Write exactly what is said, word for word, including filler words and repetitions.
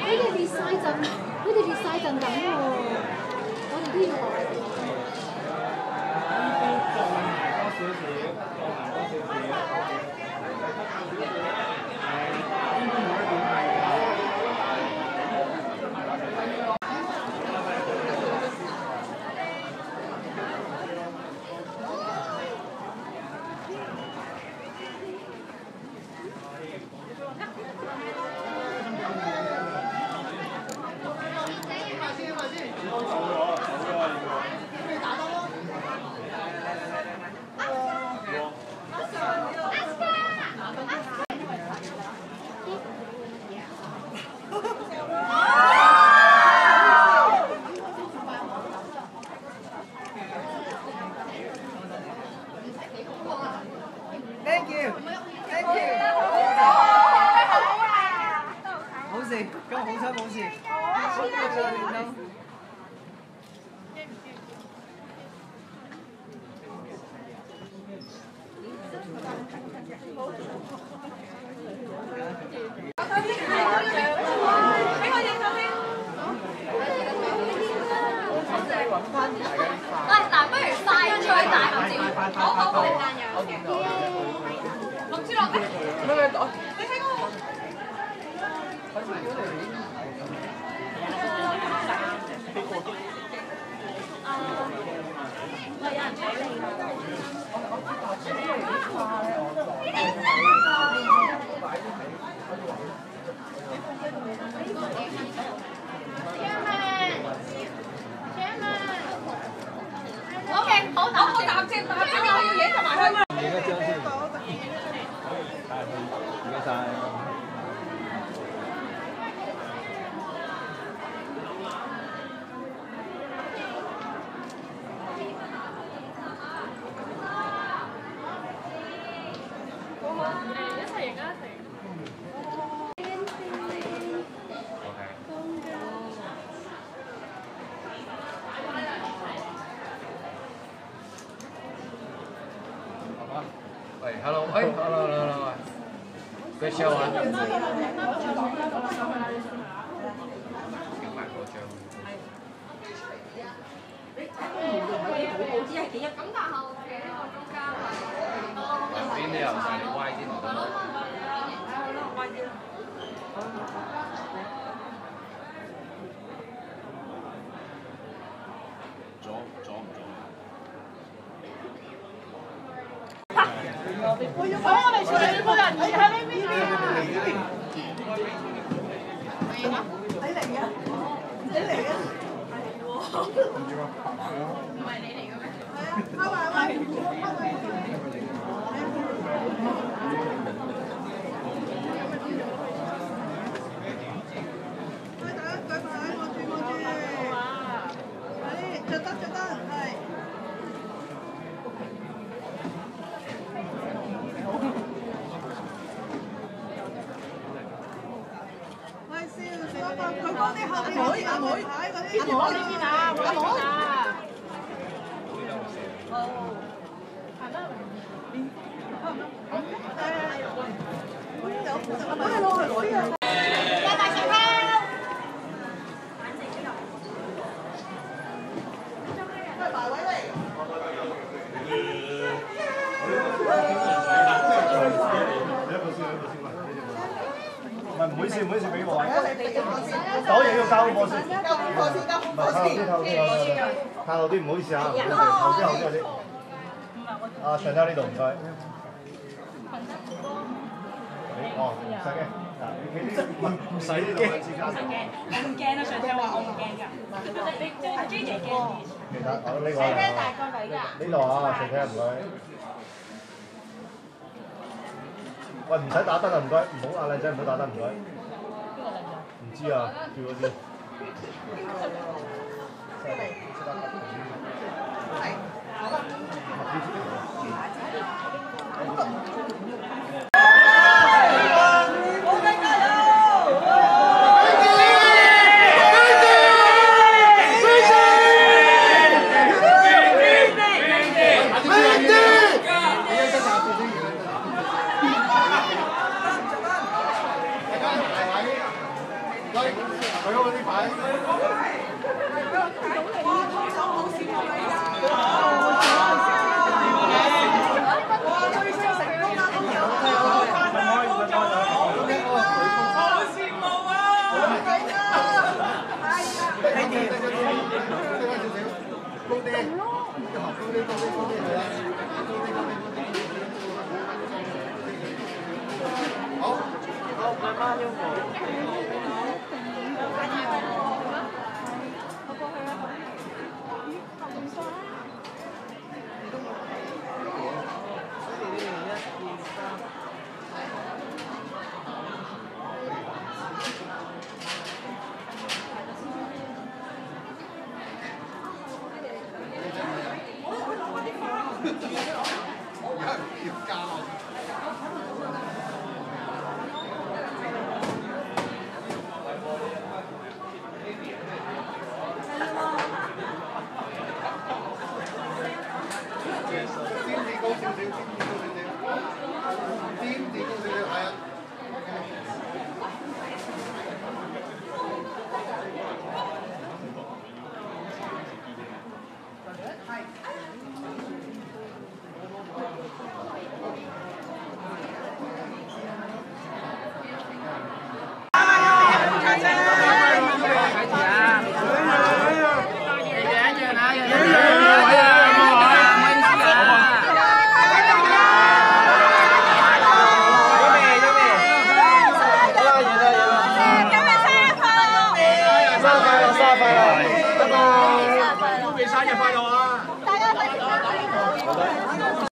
哋列晒陣，佢哋列晒陣等喎，我哋都要學。 Thank you, thank you。冇事，今日好彩冇事。 喂，嗱，不如快脆大合照，好好好。六支落咩？你睇我。喂，有人睇你㗎。OK， 好，好，好，搭先，搭先，我要影同埋佢。 影一張先。係，唔該晒。喂 ，hello， 喂 ，hello，hello，hello， 佢笑啊！影埋嗰張。 咁但係我企喺我中間兩邊都有晒，你歪啲咪得咯。左左唔左？ 我要幫我哋處理呢個人，你喺呢邊啊！你嚟嘅，你嚟嘅， 唔係你嚟嘅咩？ 係啊，開埋喂，開埋。佢講啲後面嗰啲阿妹，阿妹呢邊啊，阿妹啊。哦，係咩？有，阿妹攞去攞啲啊。大大長拋。喂，埋位嚟。 唔係唔好意思，唔好意思俾我。手嘢要交功課先。交功課先，交功課先。靠後啲，唔好意思啊，後啲後啲後啲。啊，上週呢度唔該。哦，唔使嘅。嗱，唔唔使呢度。 我唔驚啊！上次話我唔驚㗎。你即係 J 姐驚。 其實我呢個。 咩大個女㗎？ 呢度啊，上睇唔該。喂，唔使打燈啊，唔該，唔好啊，靚仔，唔好打燈，唔該。唔知啊，叫嗰啲。係，好啦。 Like 嗰啲牌。 哇！拖手好羨慕你㗎。哇！追星成功啦，通友。好羨慕啊！係啊，係啊。 低啲，低啲，低翻少少，高啲，高啲，高啲，高啲，係啦，高啲，高啲，高啲。好，好，慢慢喐步。